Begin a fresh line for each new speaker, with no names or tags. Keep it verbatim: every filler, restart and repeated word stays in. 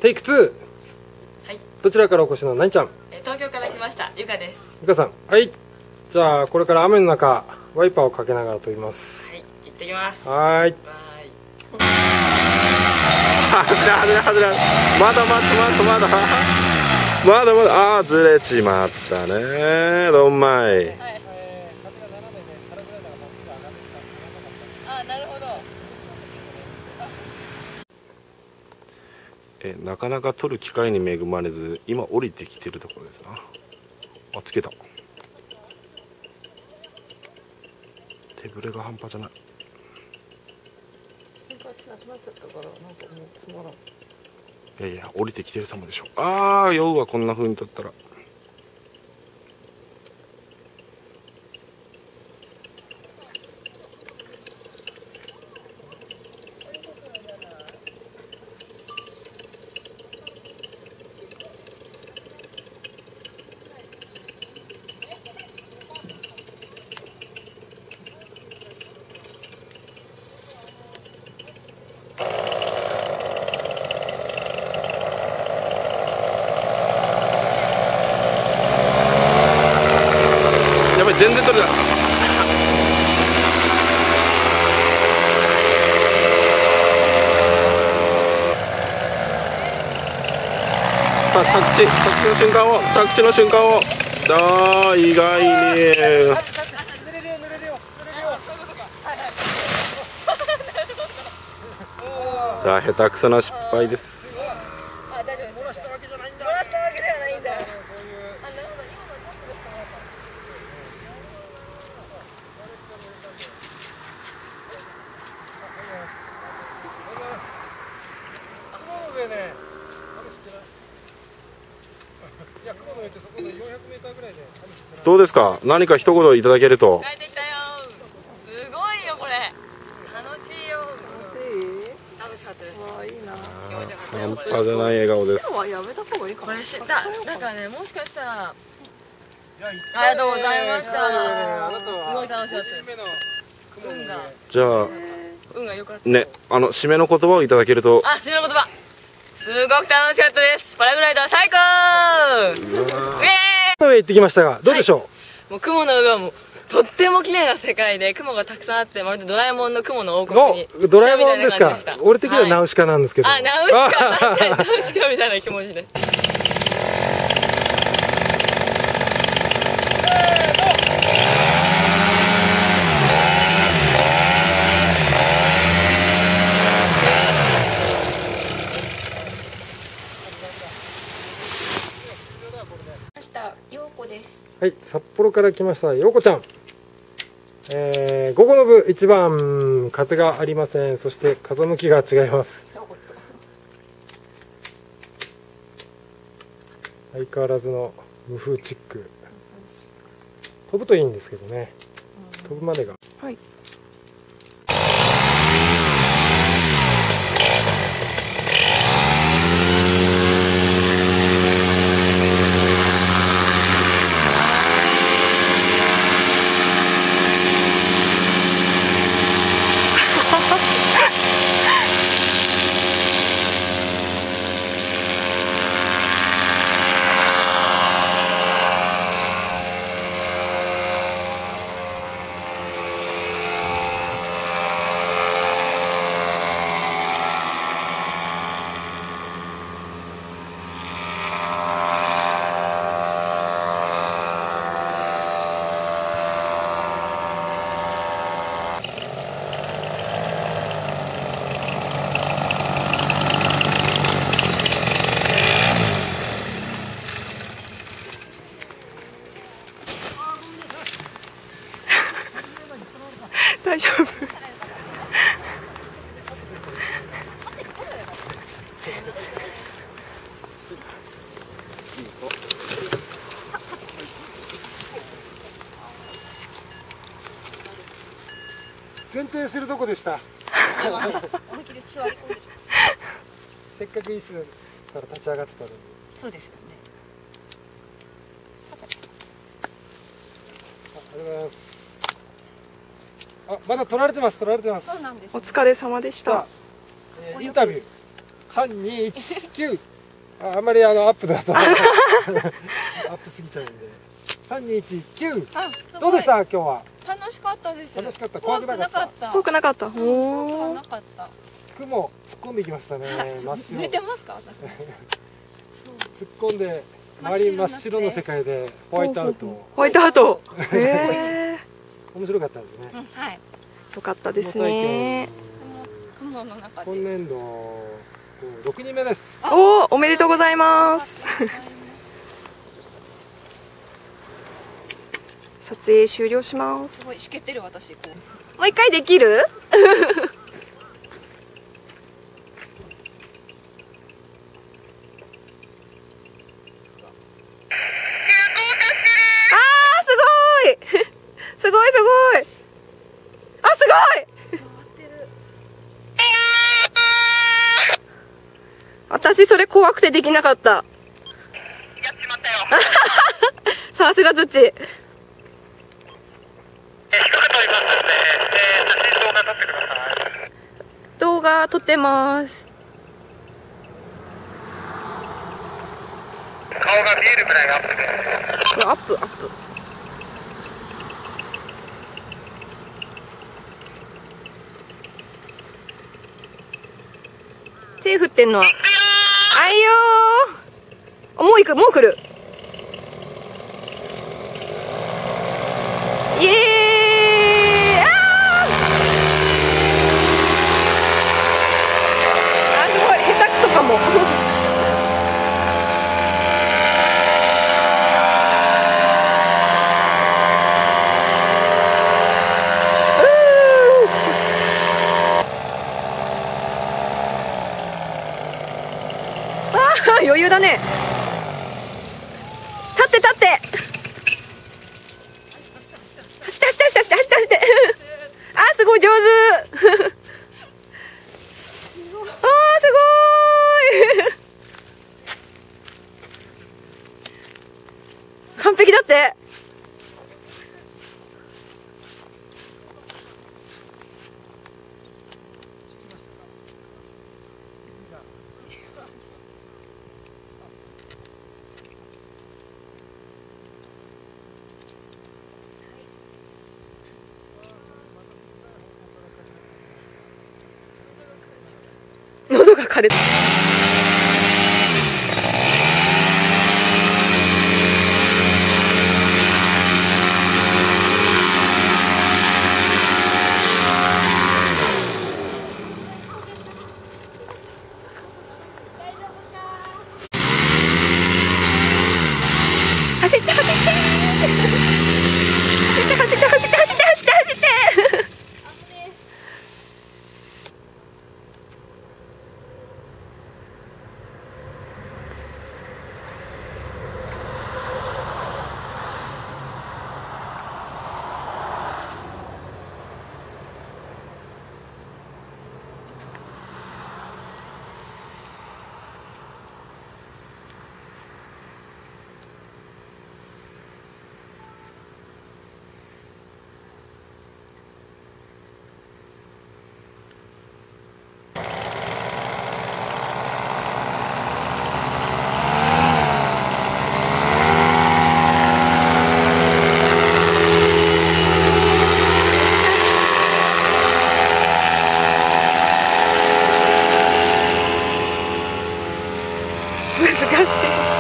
テイクツー。
はい。
どちらからお越しのなにちゃん？
え東京から来ましたゆかです。
ゆかさん、はい。じゃあこれから雨の中ワイパーをかけながら飛びます。
はい、行ってきます。
はーい。
はーい。
外れ外れ外れ。まだまだまだまだまだまだ。あーずれちまったね。どんまい。
あ、なるほど。
えなかなか取る機会に恵まれず、今降りてきてるところですな。あ、つけた。手ぶれが半端じゃない。いやいや、降りてきてる様でしょ。ああ、酔うわ、こんな風に取ったら。全然取れない。さあ着地着地の瞬間を着地の瞬間をああ意外にさあ下手くそな失敗です。
漏らしたわけじゃないんだ。漏らしたわけではないんだ。
どうですか、何か一言いただけると。
帰ってきたよ。すごいよこれ。楽しいよ。楽しかったです。わいいな。
半端じゃない笑顔です。
はやめた方がいいかも。これしだだからね、もしかしたら。ありがとうございました。すごい楽しかったです。運が。
じゃあ
運が良かった。
ね、あの締めの言葉をいただけると。
あ、締めの言葉。すごく楽しかったです。パラグライダー最高。イエーイ。
上行ってきましたが、どうでしょう？はい、
もう雲の上はもうとっても綺麗な世界で、雲がたくさんあって、まるでドラえもんの雲の王国に。
ドラえもんですか？俺的にはナウシカなんですけど。
はい、あ、ナウシカ、確かにナウシカみたいな気持ちです。
ようこです。
はい、札幌から来ましたようこちゃん。えー、午後の部一番風がありません。そして風向きが違います。相変わらずの無風チック。飛ぶといいんですけどね。飛ぶまでが。
はい。大丈夫。
前転するとこでした。
思いっきり座り込んでしまう。
せっかく椅子から立ち上がってたのに。
そうですよね。
あ、ありがとうございます。あ、まだ撮られてます。撮られてます。
そうなんです、ね。
お疲れ様でした。
えー、インタビューさんにいちきゅう。ああんまりあのアップだとアップすぎちゃうんで。さんにいちきゅう。
あ、
どうでした今日は？
楽しかったです。
楽しかった。
怖
怖くなかった。
怖くなかった。
怖く
おお。
なかった。
雲突っ込んできましたね。真っ白。
濡れてますか私も。
突っ込んで周り真っ白の世界でホワイトアウト。
ホワイトアウト。へえ。
面白かったですね。
はい。
よかったですね。
雲の中で。
今年度ろくにんめです。
おお、おめでとうございます。撮影終了します。
すごいしけってる私。こう。
もう一回できる？あーすごいすごいすごい。あ、すごい。私それ怖くてできなかった。やっちまったよ。さすがズッチ。動画撮ってます。
顔が見えるぐらいアップで。
アップアップ。手振ってんのは。あいよー。もう行く、もう来る。イエーイ。あーあ、すごい下手くそかも。余裕だね。立って立って。走って走って走って走って走って。あーすごい上手。あーすごい。完璧だって。喉が枯れた。走って走って走って走って走って走って走って走って。難しい。